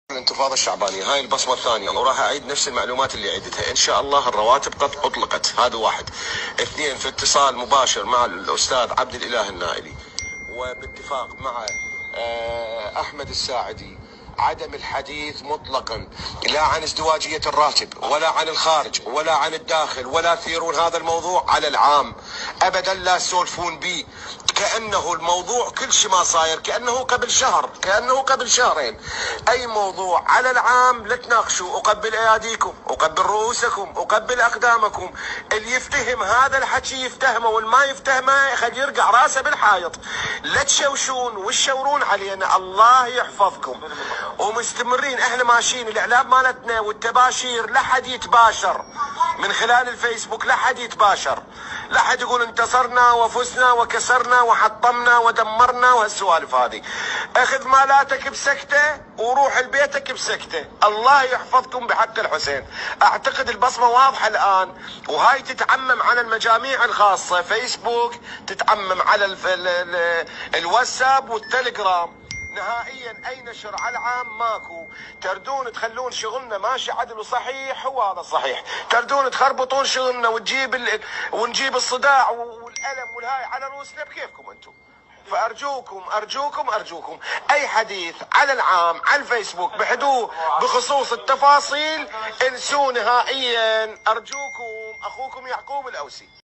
الانتفاضة الشعبانية هاي البصمة الثانية، وراح أعيد نفس المعلومات اللي عدتها إن شاء الله. الرواتب قد أطلقت، هذا واحد. اثنين، في اتصال مباشر مع الأستاذ عبد الإله النائلي وباتفاق مع أحمد الساعدي عدم الحديث مطلقا لا عن ازدواجية الراتب ولا عن الخارج ولا عن الداخل، ولا تثيرون هذا الموضوع على العام أبدا، لا تسولفون به كأنه الموضوع كل شيء ما صاير، كأنه قبل شهر، كأنه قبل شهرين. أي موضوع على العام لا تناقشوا، أقبل أياديكم، أقبل رؤوسكم، أقبل أقدامكم. اللي يفتهم هذا الحكي يفتهمه، واللي ما يفتهمه خليه يرقع راسه بالحائط. لا تشوشون وتشورون علينا، الله يحفظكم. ومستمرين احنا ماشيين، الاعلام مالتنا والتباشير لا حد يتباشر من خلال الفيسبوك، لا حد يتباشر، لا حد يقول انتصرنا وفزنا وكسرنا وحطمنا ودمرنا وهالسوالف هذه. اخذ مالاتك بسكته وروح لبيتك بسكته، الله يحفظكم بحق الحسين. اعتقد البصمه واضحه الان، وهاي تتعمم على المجاميع الخاصه، فيسبوك، تتعمم على الواتساب والتليجرام. نهائيا اي نشر على العام ماكو. تردون تخلون شغلنا ماشي عدل وصحيح، هو هذا الصحيح. تردون تخربطون شغلنا ونجيب الصداع والالم والهاي على رؤوسنا بكيفكم انتم. فارجوكم ارجوكم ارجوكم، اي حديث على العام على الفيسبوك بخصوص التفاصيل انسوا نهائيا ارجوكم. اخوكم يعقوب الاوسي.